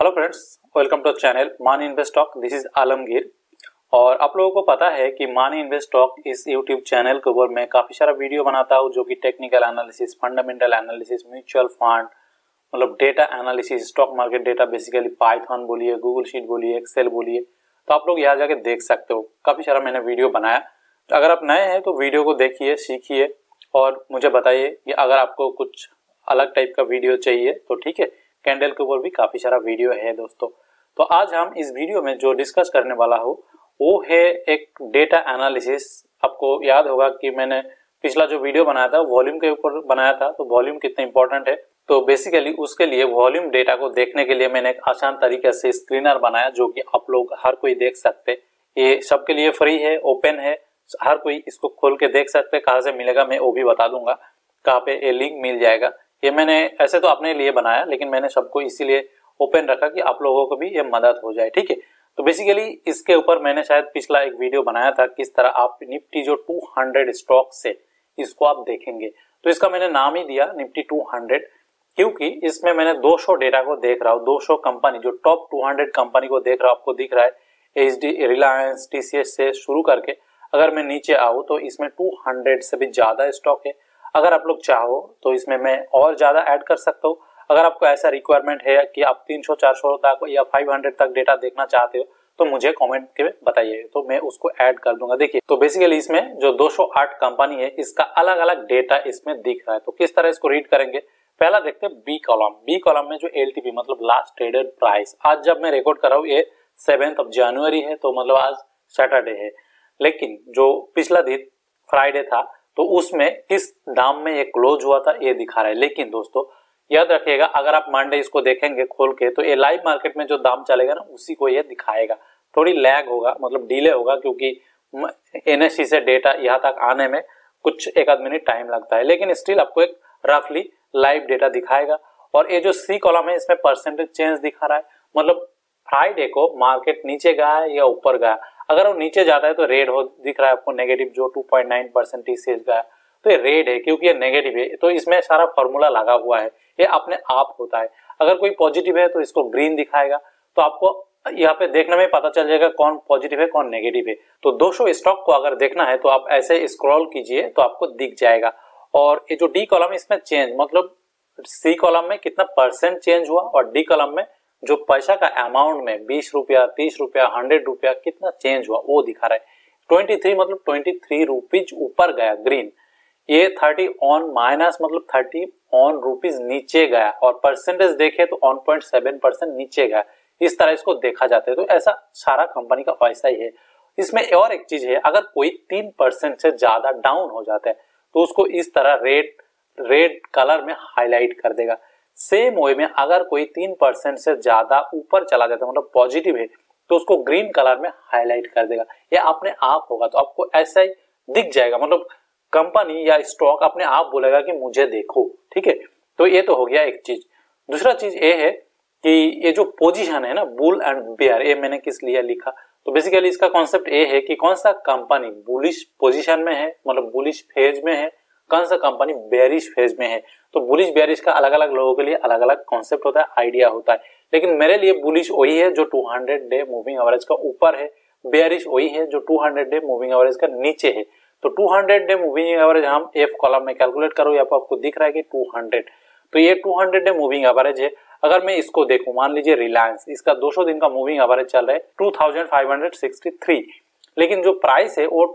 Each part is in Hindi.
Hello friends, welcome to channel money invest talk. This is Alamgir. और आप लोगों को पता है कि मानी इन्वेस्ट टॉक इस यूट्यूब चैनल के ऊपर मैं काफी सारा वीडियो बनाता हूँ जो कि technical analysis, fundamental analysis, mutual fund, मतलब data analysis, stock market data, basically Python बोलिए, गूगल शीट बोलिए, एक्सेल बोलिए, तो आप लोग यहाँ जाके देख सकते हो। काफी सारा मैंने वीडियो बनाया। तो अगर आप नए हैं तो वीडियो को देखिए, सीखिए और मुझे बताइए कि अगर आपको कुछ अलग टाइप का वीडियो चाहिए तो ठीक है। कैंडल के ऊपर भी काफी सारा वीडियो है दोस्तों। तो आज हम इस वीडियो में जो डिस्कस करने वाला हूँ वो है एक डेटा एनालिसिस। आपको याद होगा कि मैंने पिछला जो वीडियो बनाया था वॉल्यूम के ऊपर बनाया था, तो वॉल्यूम कितना इंपॉर्टेंट है। तो बेसिकली उसके लिए वॉल्यूम डेटा को देखने के लिए मैंने एक आसान तरीके से स्क्रीनर बनाया जो कि आप लोग हर कोई देख सकते। ये सबके लिए फ्री है, ओपन है, हर कोई इसको खोल के देख सकते। कहाँ से मिलेगा मैं वो भी बता दूंगा, कहाँ पे ये लिंक मिल जाएगा। ये मैंने ऐसे तो अपने लिए बनाया, लेकिन मैंने सबको इसीलिए ओपन रखा कि आप लोगों को भी ये मदद हो जाए, ठीक है। तो बेसिकली इसके ऊपर मैंने शायद पिछला एक वीडियो बनाया था किस तरह आप निफ्टी जो 200 स्टॉक से इसको आप देखेंगे। तो इसका मैंने नाम ही दिया निफ्टी 200, क्योंकि इसमें मैंने 200 डेटा को देख रहा हूँ, 200 कंपनी जो टॉप 200 कंपनी को देख रहा हूँ। आपको दिख रहा है HD, रिलायंस, TCS से शुरू करके अगर मैं नीचे आऊँ तो इसमें 200 से भी ज्यादा स्टॉक है। अगर आप लोग चाहो तो इसमें मैं और ज्यादा ऐड कर सकता हूँ। अगर आपको ऐसा रिक्वायरमेंट है कि आप 300-400 तक या 500 तक डेटा देखना चाहते हो तो मुझे कमेंट के बताइए, तो मैं उसको ऐड कर दूंगा। देखिए, तो बेसिकली इसमें जो 208 कंपनी है इसका अलग अलग डेटा इसमें दिख रहा है। तो किस तरह इसको रीड करेंगे, पहला देखते हैं बी कॉलम। बी कॉलम में जो LTP मतलब लास्ट ट्रेडेड प्राइस, आज जब मैं रिकॉर्ड कर रहा हूँ ये 7 जनवरी है, तो मतलब आज सैटरडे है, लेकिन जो पिछला दिन फ्राइडे था तो उसमें किस दाम में ये क्लोज हुआ था ये दिखा रहा है। लेकिन दोस्तों याद रखिएगा, अगर आप मंडे इसको देखेंगे खोल के तो ये लाइव मार्केट में जो दाम चलेगा ना उसी को ये दिखाएगा। थोड़ी लैग होगा, मतलब डिले होगा, क्योंकि NSE से डेटा यहाँ तक आने में कुछ एक आध मिनट टाइम लगता है, लेकिन स्टिल आपको एक रफली लाइव डेटा दिखाएगा। और ये जो सी कॉलम है इसमें परसेंटेज चेंज दिखा रहा है, मतलब फ्राइडे को मार्केट नीचे गया है या ऊपर गया। अगर वो नीचे जाता है तो रेड हो दिख रहा है आपको, नेगेटिव जो 2.9% TCS गया तो ये रेड है, क्योंकि ये नेगेटिव है। तो इसमें सारा फॉर्मूला लगा हुआ है, ये अपने आप होता है। अगर कोई पॉजिटिव है तो इसको ग्रीन दिखाएगा, तो आपको यहाँ पे देखने में पता चल जाएगा कौन पॉजिटिव है कौन नेगेटिव है। तो 200 स्टॉक को अगर देखना है तो आप ऐसे स्क्रॉल कीजिए तो आपको दिख जाएगा। और ये जो डी कॉलम इसमें चेंज, मतलब सी कॉलम में कितना परसेंट चेंज हुआ और डी कॉलम में जो पैसा का अमाउंट में 20 रुपया, 30 रुपया, 100 रुपया कितना चेंज हुआ वो दिखा रहा है। 23 मतलब 23 रुपीज ऊपर गया ग्रीन, ये 30 ऑन माइनस मतलब 30 ऑन रुपीज नीचे गया, और परसेंटेज देखे तो 1.7% नीचे गया। इस तरह इसको देखा जाता है। तो ऐसा सारा कंपनी का वैसा ही है। इसमें और एक चीज है, अगर कोई 3% से ज्यादा डाउन हो जाता है तो उसको इस तरह रेड कलर में हाईलाइट कर देगा। सेम वे में अगर कोई 3% से ज्यादा ऊपर चला जाता है मतलब पॉजिटिव है तो उसको ग्रीन कलर में हाईलाइट कर देगा। ये अपने आप होगा, तो आपको ऐसा ही दिख जाएगा, मतलब कंपनी या स्टॉक अपने आप बोलेगा कि मुझे देखो, ठीक है। तो ये तो हो गया एक चीज। दूसरा चीज ये है कि ये जो पोजीशन है ना बुल एंड बेयर, ये मैंने किस लिए लिखा, तो बेसिकली इसका कॉन्सेप्ट ये है कि कौन सा कंपनी बुलिश पोजीशन में है, मतलब बुलिश फेज में है, कौन सा कंपनी बेरिश फेज में है। तो बुलिश बेरिश का अलग अलग लोगों के लिए अलग अलग कॉन्सेप्ट होता है, आइडिया होता है। लेकिन मेरे लिए बुलिश वही है जो 200 डे मूविंग एवरेज का ऊपर है, बेरिश वही है जो 200 डे मूविंग एवरेज का नीचे है। तो 200 डे मूविंग एवरेज हम F कॉलम में कैलकुलेट करो, यहाँ पर आपको दिख रहा है कि 200, तो ये 200 डे मूविंग एवरेज है। अगर मैं इसको देखूं, मान लीजिए रिलायंस, इसका 200 दिन का मूविंग एवरेज चल रहा है 2563, लेकिन जो प्राइस है वो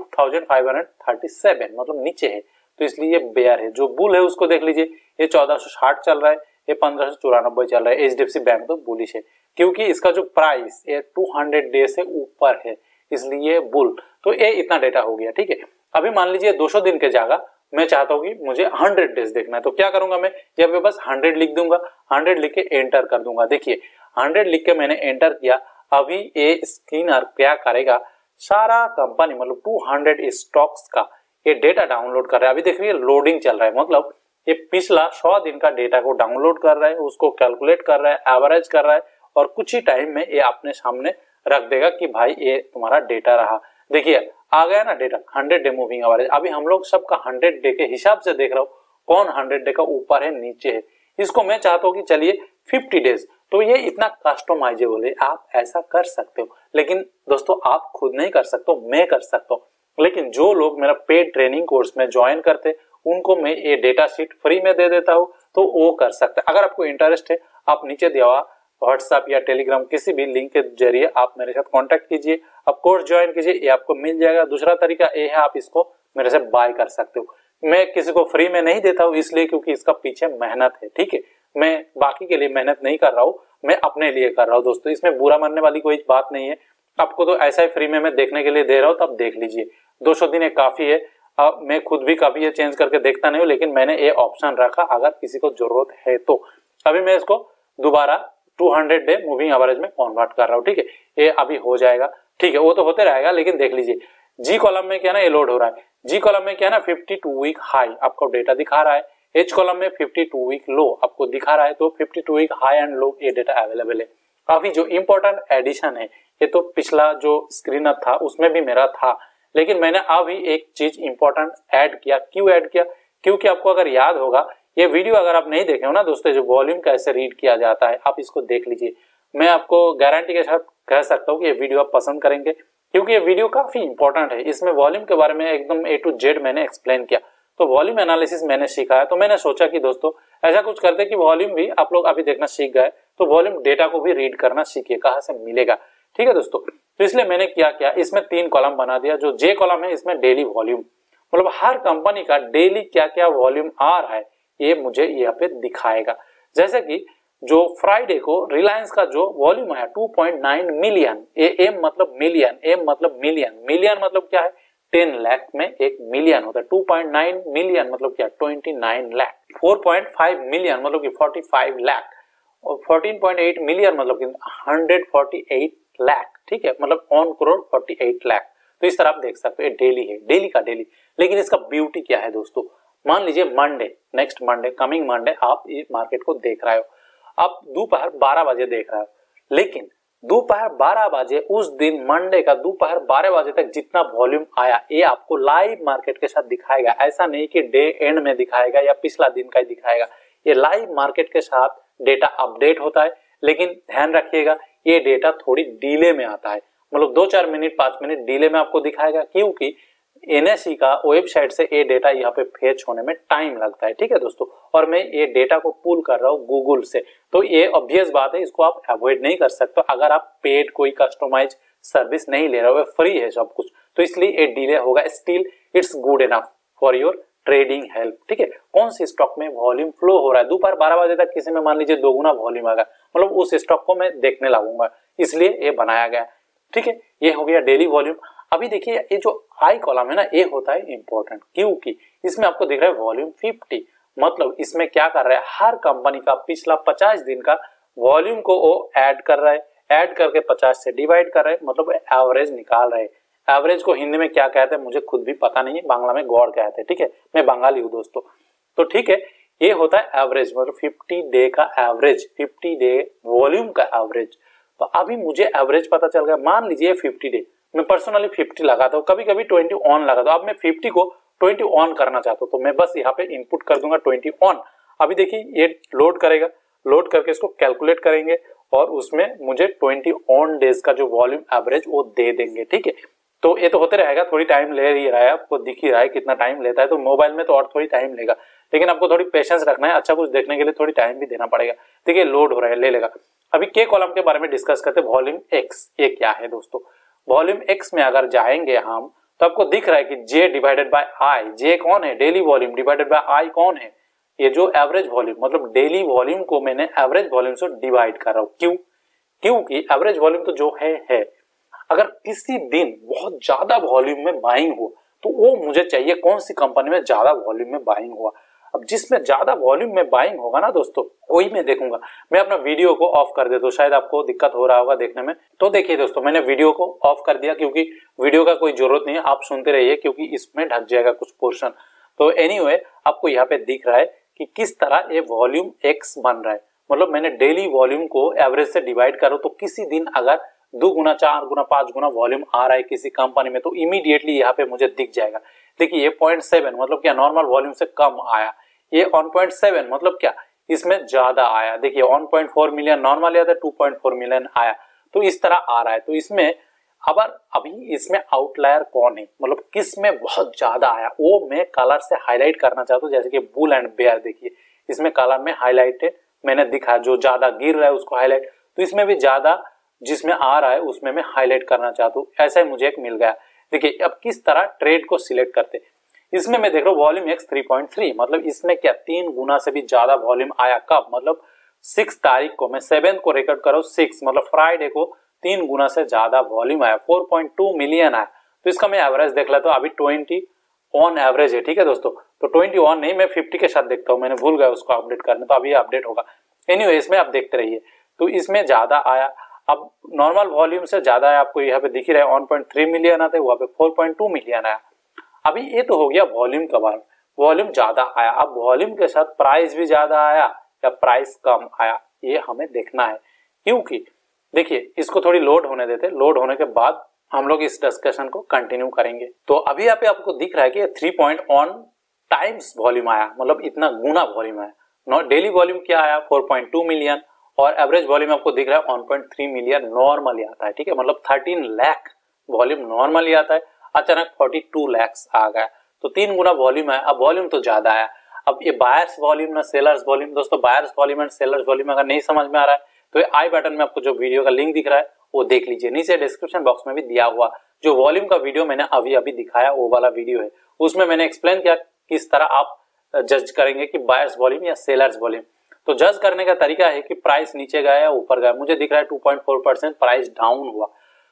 2537 मतलब नीचे है, तो इसलिए ये बेयर है। जो बुल है उसको देख लीजिए, ये 1460 चल रहा है, ये 1594 चल रहा है। HDFC बैंक तो बुलिश है, क्योंकि इसका जो प्राइस ये 200 डे से ऊपर है, इसलिए बुल। तो ये इतना डेटा हो गया, ठीक है। अभी मान लीजिए 200 दिन के जगह मैं चाहता हूँ कि मुझे 100 डेज देखना है, तो क्या करूंगा मैं, यहाँ पे बस 100 लिख दूंगा, 100 लिख के एंटर कर दूंगा। देखिए 100 लिख के मैंने एंटर किया। अभी ये स्क्रीनर क्या करेगा, सारा कंपनी मतलब 200 स्टॉक्स का ये डेटा डाउनलोड कर रहा है। अभी देखिए लोडिंग चल रहा है, मतलब ये पिछला 100 दिन का डेटा को डाउनलोड कर रहा है, उसको कैलकुलेट कर रहा है, एवरेज कर रहा है, और कुछ ही टाइम में ये अपने सामने रख देगा कि भाई ये तुम्हारा डेटा रहा। देखिए आ गया ना डेटा 100 डे मूविंग एवरेज। अभी हम लोग सबका 100 डे के हिसाब से देख रहा हूँ कौन 100 डे का ऊपर है नीचे है। इसको मैं चाहता हूँ कि चलिए 50 डेज। तो ये इतना कस्टमाइजेबल है, आप ऐसा कर सकते हो। लेकिन दोस्तों आप खुद नहीं कर सकते, मैं कर सकता हूँ। लेकिन जो लोग मेरा पेड ट्रेनिंग कोर्स में ज्वाइन करते उनको मैं ये डेटा शीट फ्री में दे देता हूँ, तो वो कर सकते हैं। अगर आपको इंटरेस्ट है आप नीचे दिया हुआ व्हाट्सएप या टेलीग्राम किसी भी लिंक के जरिए आप मेरे साथ कांटेक्ट कीजिए, आप कोर्स ज्वाइन कीजिए, ये आपको मिल जाएगा। दूसरा तरीका ये है आप इसको मेरे से बाय कर सकते हो। मैं किसी को फ्री में नहीं देता हूँ इसलिए क्योंकि इसका पीछे मेहनत है, ठीक है। मैं बाकी के लिए मेहनत नहीं कर रहा हूँ, मैं अपने लिए कर रहा हूँ दोस्तों। इसमें बुरा मानने वाली कोई बात नहीं है। आपको तो ऐसा ही फ्री में मैं देखने के लिए दे रहा हूँ, तब देख लीजिए। 200 दिन एक काफी है। मैं खुद भी कभी ये चेंज करके देखता नहीं हूँ, लेकिन मैंने ये ऑप्शन रखा अगर किसी को जरूरत है तो। अभी मैं इसको दोबारा 200 डे मूविंग एवरेज में कन्वर्ट कर रहा हूँ, ठीक है। ये अभी हो जाएगा, ठीक है। वो तो होते रहेगा, लेकिन देख लीजिए जी कॉलम में क्या ना ये लोड हो रहा है। जी कॉलम में क्या ना 52 वीक हाई आपको डेटा दिखा रहा है, एच कॉलम में 52 वीक लो आपको दिखा रहा है। तो 52 वीक हाई एंड लो ये डेटा अवेलेबल है। काफी जो इंपॉर्टेंट एडिशन है, ये तो पिछला जो स्क्रीनर था उसमें भी मेरा था, लेकिन मैंने अभी एक चीज इंपॉर्टेंट ऐड किया। क्यों ऐड किया? क्योंकि आपको अगर याद होगा ये वीडियो अगर आप नहीं देखे हो ना दोस्तों, जो वॉल्यूम कैसे रीड किया जाता है आप इसको देख लीजिए। मैं आपको गारंटी के साथ कह सकता हूँ कि ये वीडियो आप पसंद करेंगे, क्योंकि ये वीडियो काफी इंपॉर्टेंट है। इसमें वॉल्यूम के बारे में एकदम A to Z मैंने एक्सप्लेन किया। तो वॉल्यूम एनालिसिस मैंने सीखा है, तो मैंने सोचा कि दोस्तों ऐसा कुछ करते कि वॉल्यूम भी आप लोग अभी देखना सीख गए, तो वॉल्यूम डेटा को भी रीड करना सीखिए, कहाँ से मिलेगा, ठीक है दोस्तों। तो इसलिए मैंने क्या इसमें 3 कॉलम बना दिया। जो जे कॉलम है इसमें डेली वॉल्यूम, मतलब हर कंपनी का डेली क्या क्या वॉल्यूम आ रहा है ये मुझे यहाँ पे दिखाएगा। जैसे कि जो फ्राइडे को रिलायंस का जो वॉल्यूम आया 2.9 मिलियन, एम मतलब मिलियन, एम मतलब मिलियन, मिलियन मतलब क्या है 10 लाख में 1 मिलियन होता है। 2.9 मिलियन मतलब क्या 29 लाख। 4.5 मिलियन मतलब कि 45 लाख, और 14.8 मिलियन मतलब कि 148 लाख, ठीक है, मतलब 1 करोड़ 48 लाख। तो इस तरह आप देख सकते हो, ये डेली है, डेली का डेली। लेकिन इसका ब्यूटी क्या है दोस्तों, मान लीजिए Monday, next Monday, coming Monday आप इस मार्केट को देख रहे हो, आप दोपहर 12 बजे देख रहे हो, लेकिन दोपहर 12 बजे उस दिन मंडे का दोपहर 12 बजे तक जितना वॉल्यूम आया ये आपको लाइव मार्केट के साथ दिखाएगा। ऐसा नहीं कि डे एंड में दिखाएगा या पिछला दिन का ही दिखाएगा, ये लाइव मार्केट के साथ डेटा अपडेट होता है। लेकिन ध्यान रखिएगा ये डेटा थोड़ी डिले में आता है, मतलब 2-4 मिनट 5 मिनट डिले में आपको दिखाएगा, क्योंकि एनएसई का वेबसाइट से ये डेटा यहाँ पे फेच होने में टाइम लगता है, ठीक है दोस्तों। और मैं ये डेटा को पुल कर रहा हूँ गूगल से, तो ये ऑब्वियस बात है, इसको आप अवॉइड नहीं कर सकते अगर आप पेड कोई कस्टमाइज सर्विस नहीं ले रहे हो, फ्री है सब कुछ, तो इसलिए ये डिले होगा। Still it's good enough for your trading help, ठीक है। कौन सी स्टॉक में वॉल्यूम फ्लो हो रहा है दोपहर 12 बजे तक, किसी में मान लीजिए 2 गुना वॉल्यूम आ गया, मतलब उस स्टॉक को मैं देखने लगूंगा, इसलिए ये बनाया गया, ठीक है। ये हो गया डेली वॉल्यूम। अभी देखिए ये जो आई कॉलम है ना ये होता है इंपॉर्टेंट, क्योंकि इसमें आपको दिख रहा है वॉल्यूम 50, मतलब इसमें क्या कर रहा है हर कंपनी का पिछला 50 दिन का वॉल्यूम को वो ऐड कर रहा है, ऐड करके 50 से डिवाइड कर रहा है, मतलब एवरेज निकाल रहे हैं। एवरेज को हिंदी में क्या कहते हैं मुझे खुद भी पता नहीं है, बांग्ला में गौड़ कहते हैं, ठीक है, मैं बंगाली हूँ दोस्तों। तो ठीक है, ये होता है एवरेज, मतलब 50 डे का एवरेज, 50 डे वॉल्यूम का एवरेज। तो अभी मुझे एवरेज पता चल गया, मान लीजिए 50 डे, मैं पर्सनली 50 लगाता हूँ, कभी कभी 20 ऑन लगाता हूँ। अब मैं 50 को 20 ऑन करना चाहता हूँ, तो मैं बस यहाँ पे इनपुट कर दूंगा 20 ऑन। अभी देखिए ये लोड करेगा, लोड करके इसको कैलकुलेट करेंगे और उसमें मुझे 20 ऑन डेज का जो वॉल्यूम एवरेज वो दे देंगे, ठीक है। तो ये तो होते रहेगा, थोड़ी टाइम ले ही रहा है, आपको दिख ही रहा है कितना टाइम लेता है, तो मोबाइल में तो और थोड़ी टाइम लेगा, लेकिन आपको थोड़ी पेशेंस रखना है, अच्छा कुछ देखने के लिए थोड़ी टाइम भी देना पड़ेगा। देखिए लोड हो रहा है, ले लेगा। अभी के कॉलम के बारे में डिस्कस करते हैं, वॉल्यूम एक्स, ये क्या है दोस्तों। वॉल्यूम एक्स में अगर जाएंगे हम तो आपको दिख रहा है कि J divided by I, J कौन है daily volume, divided by I कौन है ये जो एवरेज वॉल्यूम, मतलब डेली वॉल्यूम को मैंने एवरेज वॉल्यूम से डिवाइड कर रहा हूँ। क्यों? क्योंकि एवरेज वॉल्यूम तो जो है अगर किसी दिन बहुत ज्यादा वॉल्यूम में बाइंग हो तो वो मुझे चाहिए कौन सी कंपनी में ज्यादा वॉल्यूम में बाइंग हुआ। अब जिसमें ज्यादा वॉल्यूम में बाइंग होगा ना दोस्तों वही मैं देखूंगा। मैं अपना वीडियो को ऑफ कर देता हूँ, शायद आपको दिक्कत हो रहा होगा देखने में। तो देखिए दोस्तों मैंने वीडियो को ऑफ कर दिया क्योंकि वीडियो का कोई जरूरत नहीं है, आप सुनते रहिए क्योंकि इसमें ढक जाएगा कुछ पोर्शन। तो एनीवे आपको यहाँ पे दिख रहा है कि किस तरह ये वॉल्यूम एक्स बन रहा है, मतलब मैंने डेली वॉल्यूम को एवरेज से डिवाइड करो तो किसी दिन अगर 2 गुना 4 गुना 5 गुना वॉल्यूम आ रहा है किसी कंपनी में तो इमीडिएटली यहाँ पे मुझे दिख जाएगा। देखिए ये 0.7 मतलब क्या नॉर्मल वॉल्यूम से कम आया, ये 1.7 मतलब क्या इसमें ज्यादा आया। देखिए 1.4 मिलियन नॉर्मल आया था, 2.4 मिलियन आया, तो इस तरह आ रहा है। तो इसमें अभी इसमें आउटलायर कौन है, मतलब किस में बहुत ज्यादा आया, वो मैं कलर से हाईलाइट करना चाहता हूँ। जैसे कि बुल एंड बेयर, देखिए इसमें कलर में हाईलाइट मैंने दिखा, जो ज्यादा गिर रहा है उसको हाईलाइट, तो इसमें भी ज्यादा जिसमें आ रहा है उसमें मैं हाईलाइट करना चाहता हूँ। ऐसा ही मुझे एक मिल गया। देखिए अब किस तरह ट्रेड को सिलेक्ट करते, इसमें मैं देख रहा हूँ वॉल्यूम एक्स 3.3, मतलब इसमें क्या 3 गुना से भी ज्यादा वॉल्यूम आया। कब, मतलब 6 तारीख को, मैं 7 को रिकॉर्ड कर रहा हूँ, 6 मतलब फ्राइडे को 3 गुना से ज्यादा वॉल्यूम आया, 4.2 मिलियन आया। तो इसका मैं एवरेज देख लेता हूँ, अभी 20 ऑन एवरेज है, ठीक है दोस्तों। तो 20 ऑन नहीं, मैं 50 के साथ देखता हूँ, मैंने भूल गया उसको अपडेट करने, तो अभी अपडेट होगा। एनीवे इसमें आप देखते रहिए। तो इसमें ज्यादा आया, अब नॉर्मल वॉल्यूम से ज्यादा है, आपको यहाँ पे दिख ही रहा है 1.3 मिलियन आता है, वहां पे 4.2 मिलियन आया। अभी ये तो हो गया वॉल्यूम का बात, वॉल्यूम ज्यादा आया। अब वॉल्यूम के साथ प्राइस भी ज्यादा आया या प्राइस कम आया, ये हमें देखना है। क्योंकि देखिए इसको थोड़ी लोड होने देते, लोड होने के बाद हम लोग इस डिस्कशन को कंटिन्यू करेंगे। तो अभी यहाँ पे आपको दिख रहा है कि 3.1 टाइम्स वॉल्यूम आया, मतलब इतना गुना वॉल्यूम आया। डेली वॉल्यूम क्या आया 4.2 मिलियन, और एवरेज वॉल्यूम आपको दिख रहा है 1.3 मिलियन नॉर्मली आता है, ठीक है, मतलब 13 लाख वॉल्यूम नॉर्मली आता है, अचानक 42 लाख आ गया, तो 3 गुना वॉल्यूम है। अब वॉल्यूम तो ज्यादा आया। अब ये बायर्स वॉल्यूम ना सेलर्स वॉल्यूम, दोस्तों buyers volume and sellers volume अगर नहीं समझ में आ रहा है तो ये आई बटन में आपको जो वीडियो का लिंक दिख रहा है वो देख लीजिए, नीचे डिस्क्रिप्शन बॉक्स में भी दिया हुआ जो वॉल्यूम का वीडियो मैंने अभी दिखाया वो वाला वीडियो है, उसमें मैंने एक्सप्लेन किया किस तरह आप जज करेंगे कि बायर्स वॉल्यूम या सेलर्स वॉल्यूम। तो जज करने का तरीका है कि प्राइस नीचे गया या ऊपर गया। मुझे दिख रहा है 2.4% प्राइस डाउन हुआ,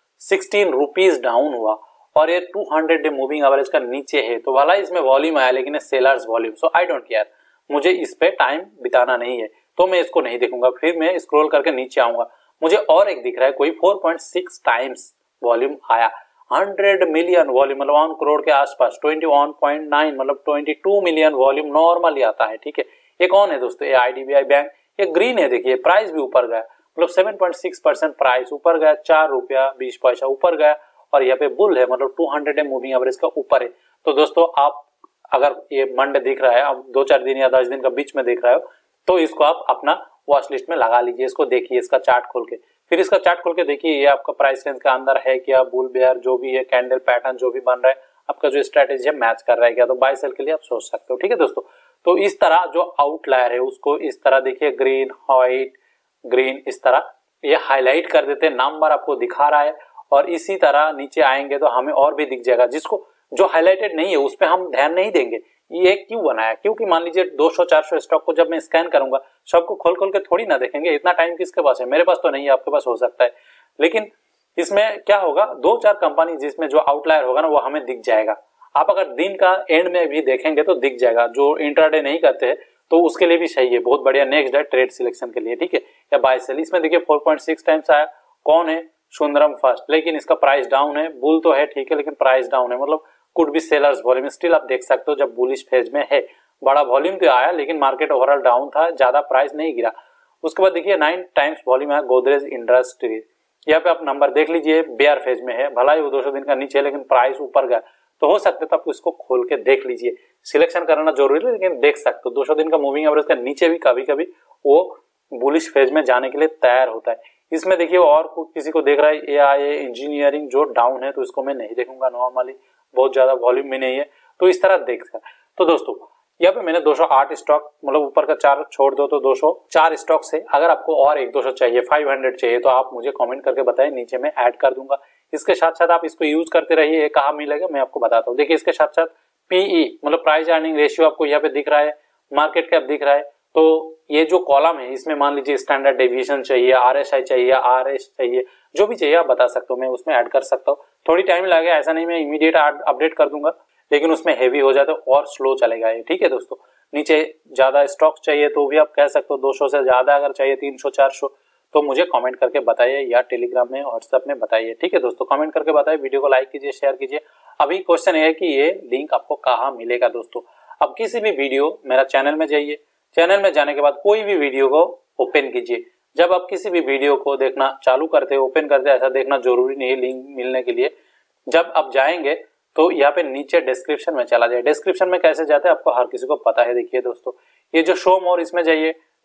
16 रुपीज डाउन हुआ, और ये 200 डे मूविंग एवरेज का नीचे है, तो वाला इसमें वॉल्यूम आया लेकिन sellers volume, so I don't care, मुझे इस पे टाइम बिताना नहीं है, तो मैं इसको नहीं देखूंगा। फिर मैं स्क्रॉल करके नीचे आऊंगा, मुझे और एक दिख रहा है कोई 4.6 टाइम्स वॉल्यूम आया, 100 मिलियन वॉल्यूम मतलब 1 करोड़ के आसपास, 21.9 मतलब 22 मिलियन वॉल्यूम नॉर्मली आता है, ठीक है। ये कौन है दोस्तों, ये आईडीबीआई बैंक, ये ग्रीन है, देखिए प्राइस भी ऊपर गया, मतलब 7.6% प्राइस ऊपर गया, 4 रुपया 20 पैसा ऊपर गया, और यहाँ पे बुल है मतलब 200 डे मूविंग एवरेज का ऊपर है। तो दोस्तों आप अगर ये मंडे दिख रहा है, अब 2-4 दिन या 10 दिन का बीच में देख रहे हो, तो इसको आप अपना वॉच लिस्ट में लगा लीजिए। इसको देखिए, इसका चार्ट खोल के, फिर इसका चार्ट खोल के देखिए ये आपका प्राइस रेंज के अंदर है क्या, बुल बेयर जो भी है, कैंडल पैटर्न जो भी बन रहा है, आपका जो स्ट्रेटेजी है मैच कर रहा है क्या, तो बाय सेल के लिए आप सोच सकते हो, ठीक है दोस्तों। तो इस तरह जो आउटलायर है उसको इस तरह देखिए, ग्रीन व्हाइट ग्रीन, इस तरह ये हाईलाइट कर देते, नंबर आपको दिखा रहा है, और इसी तरह नीचे आएंगे तो हमें और भी दिख जाएगा, जिसको जो हाईलाइटेड नहीं है उस पर हम ध्यान नहीं देंगे। ये क्यों बनाया, क्योंकि मान लीजिए 200-400 स्टॉक को जब मैं स्कैन करूंगा सबको खोल खोल के थोड़ी ना देखेंगे, इतना टाइम किसके पास है, मेरे पास तो नहीं है, आपके पास हो सकता है, लेकिन इसमें क्या होगा 2-4 कंपनी जिसमें जो आउटलायर होगा ना वो हमें दिख जाएगा। आप अगर दिन का एंड में भी देखेंगे तो दिख जाएगा, जो इंट्राडे नहीं करते हैं तो उसके लिए भी सही है, बहुत बढ़िया नेक्स्ट डे ट्रेड सिलेक्शन के लिए, ठीक है, या बाय सेल। इसमें देखिए 4.6 टाइम्स आया, कौन है, सुंदरम फर्स्ट, लेकिन इसका प्राइस डाउन है, बुल तो है ठीक है लेकिन प्राइस डाउन है, मतलब could be sellers volume, still आप देख सकते हो जब बुलिश फेज में है, बड़ा वॉल्यूम तो आया लेकिन मार्केट ओवरऑल डाउन था, ज्यादा प्राइस नहीं गिरा। उसके बाद देखिए 9 टाइम्स वॉल्यूम आया गोदरेज इंडस्ट्रीज, यहाँ पे आप नंबर देख लीजिए, बेयर फेज में है, भला ही वो 200 दिन का नीचे लेकिन प्राइस ऊपर गया, तो हो सकता है तो आप इसको खोल के देख लीजिए, सिलेक्शन करना जरूरी है लेकिन देख सकते हो 200 दिन का मूविंग एवरेज का नीचे भी कभी कभी वो बुलिश फेज में जाने के लिए तैयार होता है। इसमें देखिए और किसी को देख रहा है एआईए इंजीनियरिंग जो डाउन है, तो इसको मैं नहीं देखूंगा, नॉर्मली बहुत ज्यादा वॉल्यूम भी नहीं है, तो इस तरह देख सकते। तो दोस्तों यहाँ पे मैंने 208 स्टॉक, मतलब ऊपर का 4 छोड़ दो तो 204 स्टॉक से, अगर आपको और 1-200 चाहिए, 500 चाहिए, तो आप मुझे कमेंट करके बताएं, नीचे मैं ऐड कर दूंगा। इसके साथ साथ आप इसको यूज करते रहिए, ये कहाँ मिलेगा मैं आपको बताता हूँ। देखिए इसके साथ साथ पीई मतलब प्राइस अर्निंग रेशियो आपको यहाँ पे दिख रहा है, मार्केट कैप दिख रहा है, तो ये जो कॉलम है इसमें मान लीजिए स्टैंडर्ड डेविएशन चाहिए, आरएसआई चाहिए, आरएस चाहिए, जो भी चाहिए आप बता सकते हो, मैं उसमें ऐड कर सकता हूँ। थोड़ी टाइम लगेगा, ऐसा नहीं मैं इमीडिएट अपडेट कर दूंगा, लेकिन उसमें हेवी हो जाए तो और स्लो चलेगा ये, ठीक है दोस्तों। नीचे ज्यादा स्टॉक चाहिए तो भी आप कह सकते हो, 200 से ज्यादा अगर चाहिए 300-400, तो मुझे कमेंट करके बताइए या टेलीग्राम में व्हाट्सएप में बताइए, ठीक है दोस्तों। कमेंट करके बताइए, वीडियो को लाइक कीजिए, शेयर कीजिए। अभी क्वेश्चन है कि ये लिंक आपको कहाँ मिलेगा दोस्तों। अब किसी भी वीडियो, मेरा चैनल में जाइए, चैनल में जाने के बाद कोई भी वीडियो को ओपन कीजिए। जब आप किसी भी वीडियो को देखना चालू करते हैं, ओपन करते हैं, ऐसा देखना जरूरी नहीं है लिंक मिलने के लिए। जब आप जाएंगे तो यहाँ पे नीचे डिस्क्रिप्शन में चला जाए, डिस्क्रिप्शन में कैसे जाते हैं आपको हर किसी को पता है। देखिए दोस्तों, ये जो शो मोर, इसमें जाइए,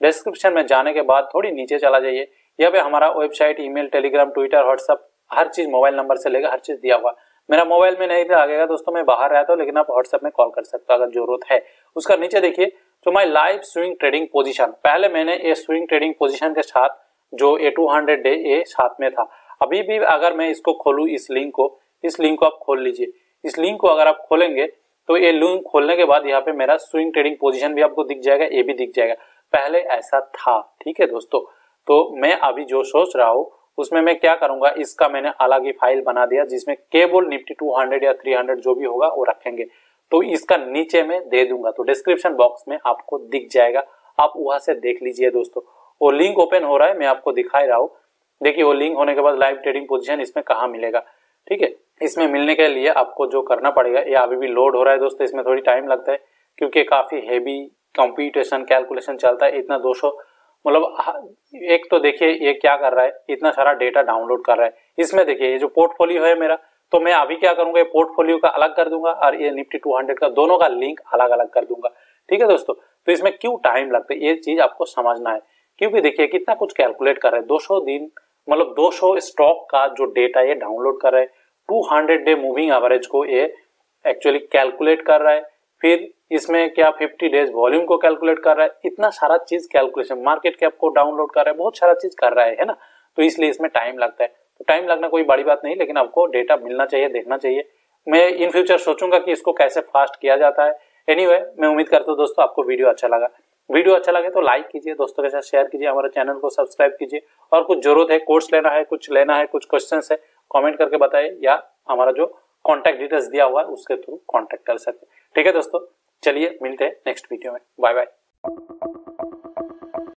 डिस्क्रिप्शन में जाने के बाद थोड़ी नीचे चला जाइए, यहाँ पे हमारा website, email, Telegram, Twitter, WhatsApp, हर चीज मोबाइल नंबर से लेकर हर चीज दिया हुआ। मेरा मोबाइल में नहीं लगेगा दोस्तों, मैं बाहर रहता हूँ, लेकिन आप व्हाट्सएप में कॉल कर सकते हो अगर जरूरत है। उसका नीचे देखिए जो my live swing trading position, पहले मैंने ये स्विंग ट्रेडिंग पोजीशन के साथ जो ए 200 डे ये साथ में था। अभी भी अगर मैं इसको खोलूं, इस लिंक को आप खोल लीजिए। इस लिंक को अगर आप खोलेंगे तो ये लिंक खोलने के बाद यहाँ पे मेरा स्विंग ट्रेडिंग पोजीशन भी आपको दिख जाएगा, ये भी दिख जाएगा। पहले ऐसा था, ठीक है दोस्तों। तो मैं अभी जो सोच रहा हूँ उसमें मैं क्या करूंगा, इसका मैंने अलग ही फाइल बना दिया जिसमें केवल निफ्टी 200 या 300 जो भी होगा वो रखेंगे। तो इसका नीचे में दे दूंगा, तो डिस्क्रिप्शन बॉक्स में आपको दिख जाएगा, आप वहां से देख लीजिए दोस्तों। वो लिंक ओपन हो रहा है, मैं आपको दिखा रहा हूँ। देखिए वो लिंक होने के बाद लाइव ट्रेडिंग पोजीशन इसमें कहाँ मिलेगा, ठीक है। इसमें मिलने के लिए आपको जो करना पड़ेगा, ये अभी भी लोड हो रहा है दोस्तों, इसमें थोड़ी टाइम लगता है क्योंकि काफी हेवी कंप्यूटेशन कैलकुलेशन चलता है। इतना 200 मतलब एक तो देखिए ये क्या कर रहा है, इतना सारा डेटा डाउनलोड कर रहा है। इसमें देखिए ये जो पोर्टफोलियो है मेरा, तो मैं अभी क्या करूंगा, ये पोर्टफोलियो का अलग कर दूंगा और ये निफ्टी 200 का दोनों का लिंक अलग अलग कर दूंगा, ठीक है दोस्तों। तो इसमें क्यों टाइम लगता है ये चीज आपको समझना है, क्योंकि देखिए कितना कुछ कैलकुलेट कर रहा है। 200 दिन मतलब 200 स्टॉक का जो डेटा ये डाउनलोड कर रहा है, 200 डे मूविंग एवरेज को ये एक्चुअली कैलकुलेट कर रहा है, फिर इसमें क्या 50 डेज वॉल्यूम को कैलकुलेट कर रहा है, इतना सारा चीज कैलकुलेशन, मार्केट कैप को डाउनलोड कर रहा है, बहुत सारा चीज कर रहा है ना। तो इसलिए इसमें टाइम लगता है। तो टाइम लगना कोई बड़ी बात नहीं, लेकिन आपको डेटा मिलना चाहिए, देखना चाहिए। मैं इन फ्यूचर सोचूंगा कि इसको कैसे फास्ट किया जाता है। एनीवे, मैं उम्मीद करता हूँ दोस्तों आपको वीडियो अच्छा लगा। वीडियो अच्छा लगे तो लाइक कीजिए, दोस्तों के साथ शेयर कीजिए, हमारे चैनल को सब्सक्राइब कीजिए। और कुछ जरूरत है, कोर्स लेना है, कुछ लेना है, कुछ क्वेश्चन है, कमेंट करके बताइए, या हमारा जो कॉन्टैक्ट डिटेल्स दिया हुआ है उसके थ्रू कॉन्टैक्ट कर सकते हैं, ठीक है दोस्तों। चलिए मिलते हैं नेक्स्ट वीडियो में, बाय बाय।